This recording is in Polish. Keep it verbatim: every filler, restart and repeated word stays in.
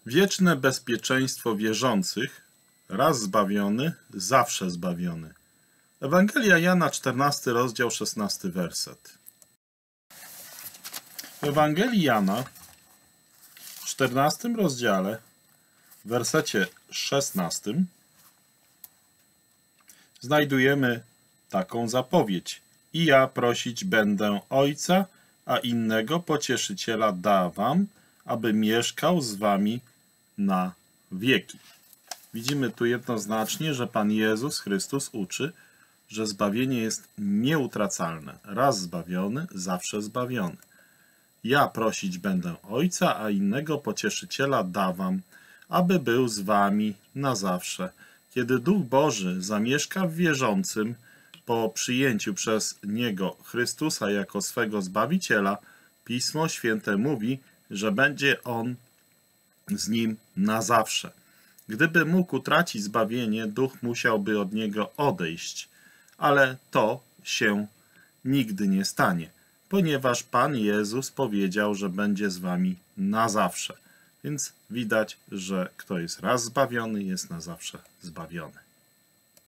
Wieczne bezpieczeństwo wierzących, raz zbawiony, zawsze zbawiony. Ewangelia Jana, czternasty rozdział, szesnasty werset. W Ewangelii Jana, w czternastym rozdziale, w wersecie szesnastym, znajdujemy taką zapowiedź. I ja prosić będę Ojca, a innego pocieszyciela da wam, aby mieszkał z wami na wieki. Widzimy tu jednoznacznie, że Pan Jezus Chrystus uczy, że zbawienie jest nieutracalne. Raz zbawiony, zawsze zbawiony. Ja prosić będę Ojca, a innego pocieszyciela da wam, aby był z wami na zawsze. Kiedy Duch Boży zamieszka w wierzącym, po przyjęciu przez Niego Chrystusa jako swego Zbawiciela, Pismo Święte mówi, że będzie On z nim na zawsze. Gdyby mógł utracić zbawienie, Duch musiałby od Niego odejść, ale to się nigdy nie stanie, ponieważ Pan Jezus powiedział, że będzie z wami na zawsze. Więc widać, że kto jest raz zbawiony, jest na zawsze zbawiony.